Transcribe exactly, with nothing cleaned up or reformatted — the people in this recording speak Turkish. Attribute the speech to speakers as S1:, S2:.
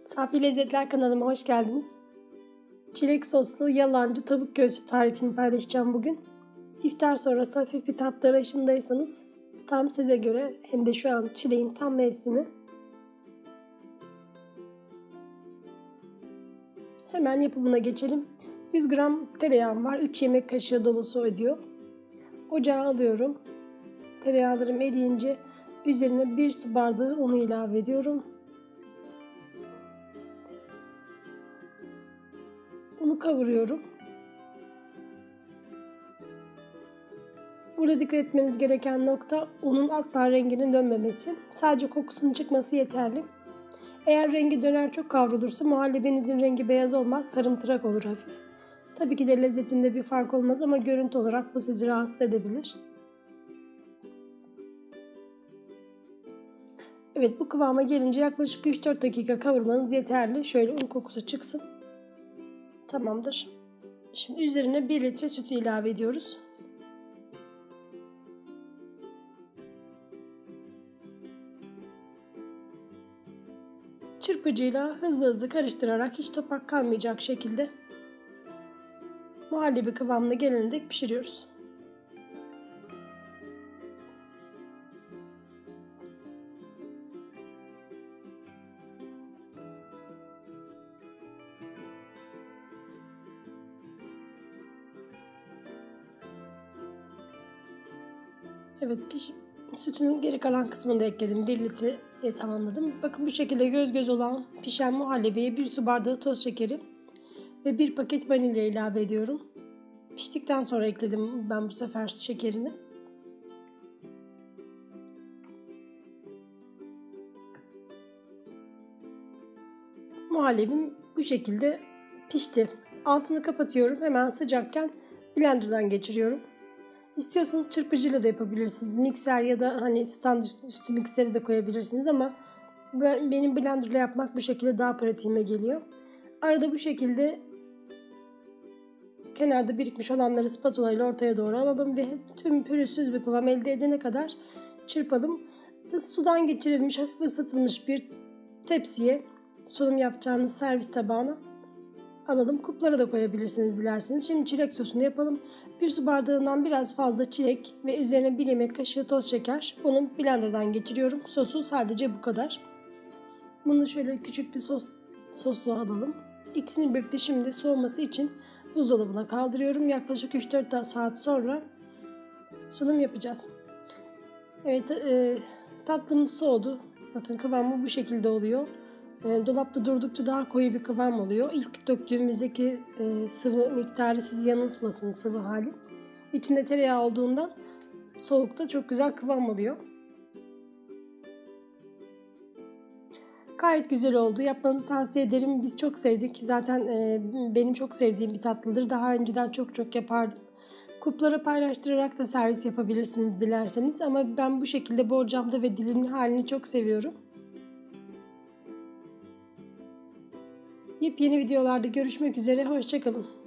S1: Safi Lezzetler kanalıma hoş geldiniz. Çilek soslu yalancı tavuk göğsü tarifini paylaşacağım bugün. İftar sonrası hafif bir tatlı arayışındaysanız tam size göre, hem de şu an çileğin tam mevsimi. Hemen yapımına geçelim. yüz gram tereyağım var. üç yemek kaşığı dolusu ediyor. Ocağa alıyorum. Tereyağlarım eriyince üzerine bir su bardağı unu ilave ediyorum. Unu kavuruyorum. Burada dikkat etmeniz gereken nokta unun asla renginin dönmemesi. Sadece kokusunun çıkması yeterli. Eğer rengi döner çok kavrulursa muhallebinizin rengi beyaz olmaz, sarımtırak olur hafif. Tabii ki de lezzetinde bir fark olmaz ama görüntü olarak bu sizi rahatsız edebilir. Evet, bu kıvama gelince yaklaşık üç dört dakika kavurmanız yeterli. Şöyle un kokusu çıksın. Tamamdır. Şimdi üzerine bir litre sütü ilave ediyoruz. Çırpıcıyla hızlı hızlı karıştırarak hiç topak kalmayacak şekilde muhallebi kıvamına gelene dek pişiriyoruz. Evet, piş sütünün geri kalan kısmını da ekledim. bir litre tamamladım. Bakın bu şekilde göz göz olan pişen muhallebiye bir su bardağı toz şekeri ve bir paket vanilya ilave ediyorum. Piştikten sonra ekledim ben bu sefer şekerini. Muhallebim bu şekilde pişti. Altını kapatıyorum. Hemen sıcakken blenderdan geçiriyorum. İstiyorsanız çırpıcıyla da yapabilirsiniz. Mikser ya da hani stand üstü mikseri de koyabilirsiniz ama ben, benim blenderla yapmak bu şekilde daha pratiğime geliyor. Arada bu şekilde kenarda birikmiş olanları spatula ile ortaya doğru alalım ve tüm pürüzsüz bir kıvam elde edene kadar çırpalım. Sudan geçirilmiş, hafif ısıtılmış bir tepsiye sunum yapacağınız servis tabağına alalım. Kuplara da koyabilirsiniz dilerseniz. Şimdi çilek sosunu yapalım. Bir su bardağından biraz fazla çilek ve üzerine bir yemek kaşığı toz şeker. Bunu blenderdan geçiriyorum. Sosu sadece bu kadar. Bunu şöyle küçük bir sos, sosluğa alalım. İkisini birlikte şimdi soğuması için buzdolabına kaldırıyorum. Yaklaşık üç dört saat sonra sunum yapacağız. Evet, e, tatlımız soğudu. Bakın kıvamı bu şekilde oluyor. Dolapta durdukça daha koyu bir kıvam oluyor. İlk döktüğümüzdeki e, sıvı miktarı sizi yanıltmasın, sıvı hali. İçinde tereyağı olduğundan soğukta çok güzel kıvam oluyor. Gayet güzel oldu. Yapmanızı tavsiye ederim. Biz çok sevdik. Zaten e, benim çok sevdiğim bir tatlıdır. Daha önceden çok çok yapardım. Kuplara paylaştırarak da servis yapabilirsiniz dilerseniz. Ama ben bu şekilde borcamda ve dilimli halini çok seviyorum. Yepyeni videolarda görüşmek üzere. Hoşça kalın.